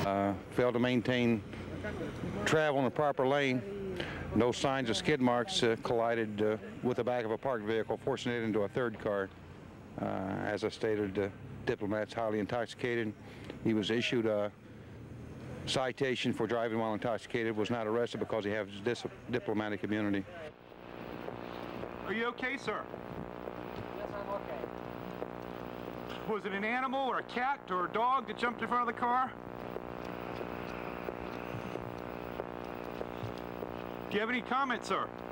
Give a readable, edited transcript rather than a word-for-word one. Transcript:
failed to maintain travel in the proper lane. No signs of skid marks, collided with the back of a parked vehicle, forcing it into a third car. As I stated, Diplomat's highly intoxicated. He was issued a citation for driving while intoxicated, was not arrested because he has diplomatic immunity. Are you okay, sir? Yes, I'm okay. Was it an animal or a cat or a dog that jumped in front of the car? Do you have any comments, sir?